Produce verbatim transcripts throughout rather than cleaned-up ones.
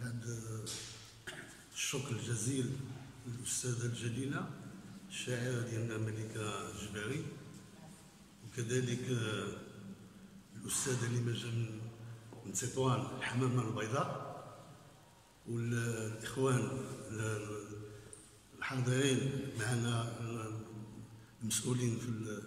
بعد الشكر الجزيل للأستاذة الجليلة الشاعرة ديالنا ملكة الجباري، وكذلك الأستاذة اللي مجا من تطوان الحمامة البيضاء، والإخوان الحاضرين معنا المسؤولين في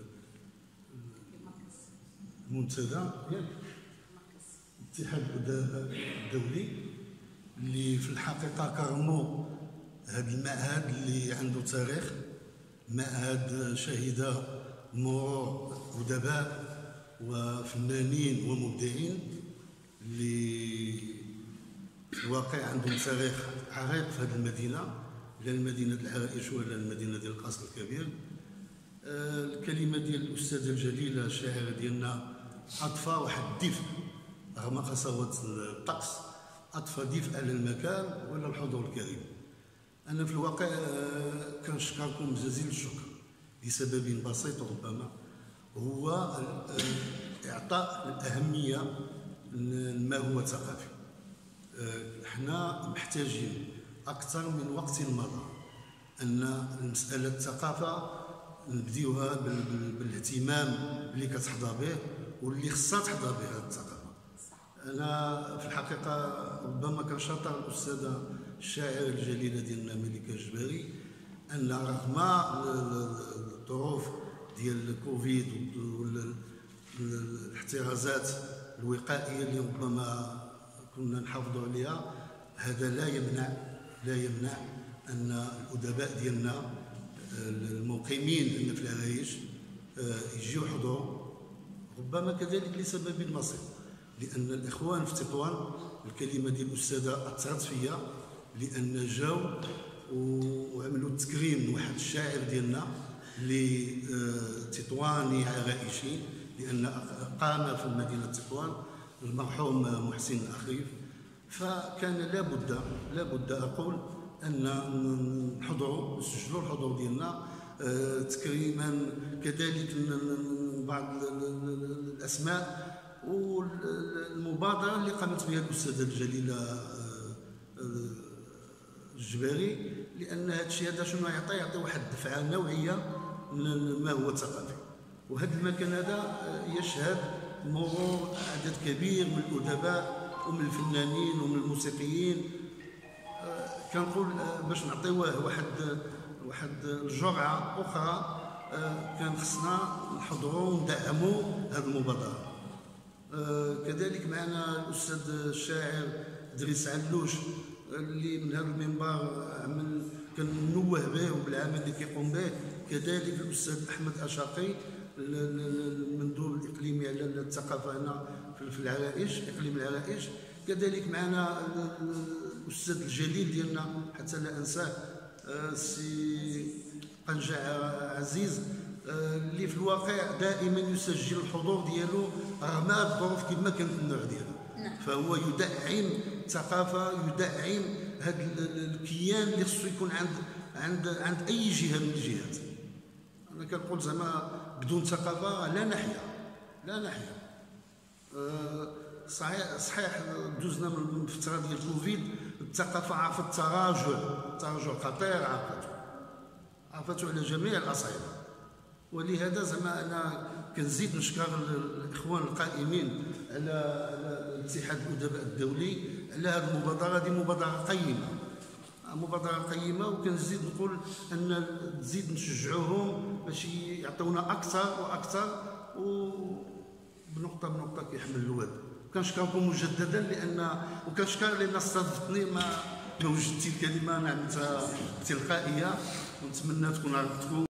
المنتدى الاتحاد الدولي اللي في الحقيقة كرموا هذا المعهد اللي عنده تاريخ، معهد شهد مرور أدباء وفنانين ومبدعين اللي في الواقع عندهم تاريخ عريق في هذه المدينة، لا المدينة العرائش ولا المدينة ديال القصر الكبير. الكلمة ديال الأستاذة الجليلة الشاعرة ديالنا أضفى واحد الدفء رغم قساوة الطقس، أضفى دفء على المكان ولا الحضور الكريم. أنا في الواقع كنشكركم جزيل الشكر لسبب بسيط ربما، هو إعطاء الأهمية لما هو ثقافي. احنا محتاجين أكثر من وقت مضى أن مسألة الثقافة نبديوها بالاهتمام اللي كتحظى به واللي خصها تحظى به هذه الثقافة. أنا في الحقيقة ربما كنشاطر الأستاذة الشاعرة الجليلة ديالنا ملكة الجباري أن رغم الظروف ديال الكوفيد والاحترازات الوقائية اللي ربما كنا نحافظوا عليها، هذا لا يمنع لا يمنع أن الأدباء ديالنا المقيمين في العرايش يجيو يحضروا، ربما كذلك لسبب بسيط، لأن الإخوان في تطوان الكلمة ديال الأستاذة أثرت فيا، لأن جاو وعملوا تكريم لواحد الشاعر ديالنا اللي تطواني عرائشي، لأن قام في مدينة تطوان المرحوم محسن الأخيف. فكان لابد لابد أقول أن نحضروا نسجلوا الحضور ديالنا تكريما، كذلك بعض الأسماء والمبادرة اللي قامت بها الأستاذة الجليلة الجباري، لأن هذا الشيء هذا شنو يعطي؟ يعطي واحد الدفعة نوعية لما هو ثقافي. وهذا المكان هذا يشهد مرور عدد كبير من الأدباء ومن الفنانين ومن الموسيقيين. كنقول باش نعطيوه واحد واحد الجرعة أخرى كان خصنا نحضروا وندعموا هذه المبادرة. كذلك معنا الأستاذ الشاعر دريس علوش اللي من هذا المنبر عمل كنوه به وبالعمل اللي كيقوم به، كذلك الأستاذ أحمد أشاقي المندوب الإقليمي على الثقافة هنا في العرائش، إقليم العرائش، كذلك معنا الأستاذ الجليل ديالنا حتى لا أنساه السي قنجع عزيز، اللي في الواقع دائما يسجل الحضور ديالو رغم الظروف كما كانت النوع ديالو. فهو يدعم الثقافة، يدعم هذا الكيان اللي خصو يكون عند عند عند أي جهة من الجهات. أنا كنقول زعما بدون ثقافة لا نحيا لا نحيا. صحيح صحيح دوزنا من فترة ديال الكوفيد، الثقافة عرفت تراجع تراجع خطير، عرفته عرفته على جميع الأصعدة. ولهذا زعما أنا كنزيد نشكر الإخوان القائمين على الاتحاد الأدباء الدولي على هذه المبادرة. هذه مبادرة قيمة مبادرة قيمة، وكنزيد نقول أن تزيد نشجعوهم باش يعطيونا أكثر وأكثر، وبنقطة بنقطة كيحمل الواد. كنشكركم مجددا لأن وكنشكر لأن استضفتني ما ما وجدتي الكلمة، نعم تلقائية، ونتمنى تكون عرفتكم.